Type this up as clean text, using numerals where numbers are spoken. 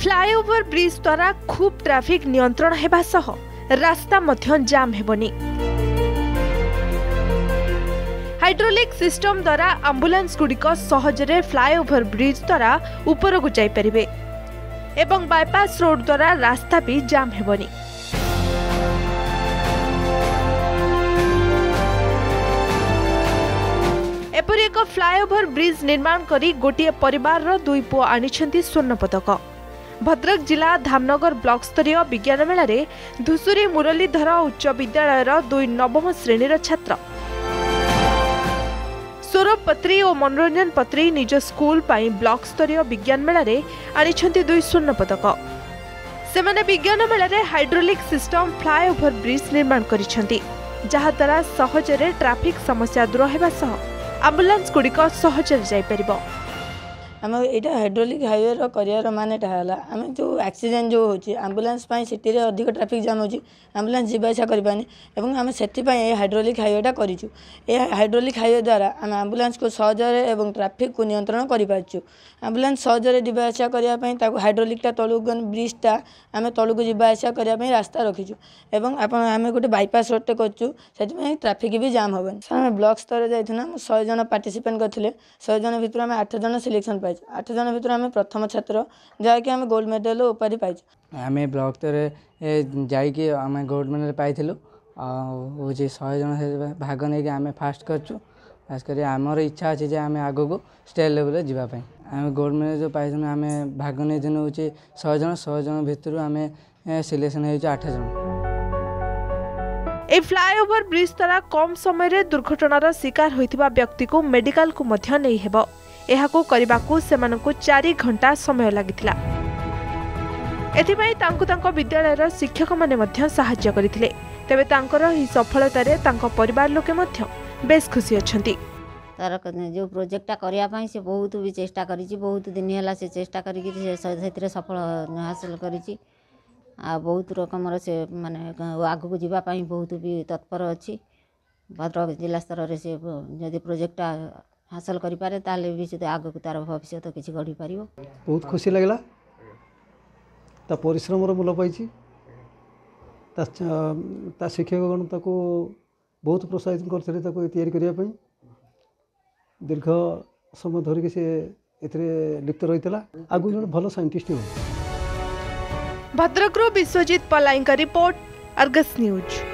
Flyover bridge द्वारा खूब traffic नियंत्रण हेबा सह रास्ता मध्य जाम हेबनी। हाइड्रोलिक सिस्टम द्वारा एम्बुलेंस गुड़िक सहजरे फ्लाईओवर ब्रिज द्वारा ऊपर को जाई परिबे एवं बाईपास रोड द्वारा रास्ता भी जाम हेबनी। एपरि एक फ्लाईओवर ब्रिज निर्माण करी गोटे परिवार रो दुई पुओ आनिछंती स्वर्ण पदक। भद्रक जिला धामनगर ब्लॉक स्तरीय विज्ञान मेला रे धुसुरी मुरलीधर उच्च विद्यालय दुई नवम श्रेणी छात्र सौरभ पत्री और मनोरंजन पत्री निज स्कूल पाई ब्लॉक स्तरीय विज्ञान मेला रे आनिछंती दुई स्वर्ण पदक। सेमाने विज्ञान मेला रे हाइड्रोलिक सिस्टम फ्लाईओवर ब्रिज निर्माण करिछंती जहा द्वारा सहजरे ट्रैफिक समस्या दूर हेबा सह एम्बुलेंस गुड़िक सहजरे जाई परिबो। आम यहाँ हाइड्रोलिक हाईवे कर मानेटा है आम जो एक्सीडेंट जो होची एम्बुलेंस सिटी रे अधिक ट्रैफिक जाम होची एम्बुलेंस जीवासा करपानी एवं आम से हाइड्रोलिक हाईवेटा करूँ। यह हाइड्रोलिक हाईवे द्वारा आम एम्बुलेंस को सहजरे एवं ट्रैफिक को नियंत्रण करूँ। एम्बुलेंस सहजरे जीवासा करने हाइड्रोलिकटा तलुक ब्रिजटा आम तलुक जीवासा करने रास्ता रखीचु एवं आम गोटे बाईपास रोडटे करूँ से ट्रैफिक भी जाम हेबनी। आम ब्लॉक स्तर जाइना 100 जन पार्टिसिपेंट करते 100 जन भर आम 8 जन सिलेक्शन पाई 8 जन भर आम प्रथम छात्र जहाँकि आम गोल्ड मेडल उपाधि पाई। आम ब्लॉक स्तर जाकि आम गोल्ड मेडल पाई हूँ 100 जन भाग नहीं आम फास्ट करूँ। खास कर आमर इच्छा अच्छे जे आम आग को स्टेट लेवल जावाई आम गोल्ड मेडल जो पाई आम भाग नहीं दिन हूँ 100 जन भितर आम सिलेक्शन हो 8 जन। ए फ्लाईओवर ब्रिज द्वारा कम समय रे दुर्घटनार शिकार होइथिबा व्यक्ति को मेडिकल को मध्य नहीं हेबो। एहाको करिबाकू सेमानकू 4 घंटा समय लागिथिला। एथिबाई तांको विद्यालयर शिक्षक माने मध्य सहाय्य करिथिले। तेबे तांकर ही सफलता रे तांको परिवार लोके मध्य बेस खुशी अछंती। तार जो प्रोजेक्टटा करिया पई से बहुत भी चेष्टा करिछि बहुत दिन होला से चेष्टा करिकि सेथिरे सफल हासिल करिछि आ बहुत रकमर से माने आगु को जीवा पई बहुत भी तत्पर अछि। भद्रक जिला स्तर रे से यदि प्रोजेक्टटा हासिल करि पारे ताले भी से आगु को तार भविष्य तो किछि गढी पारिबो। बहुत खुशी लागला ता परिश्रम रो मूल्य पाइछि ता शिक्षकगण ताको बहुत प्रोत्साहित करथिले ताको तैयारी करिया पई दीर्घ समय धरिक से एथरे लिप्त रहितला आगु जण भलो साइंटिस्ट हो। भद्रकरो विश्वजीत पलाईंका रिपोर्ट अर्गस न्यूज।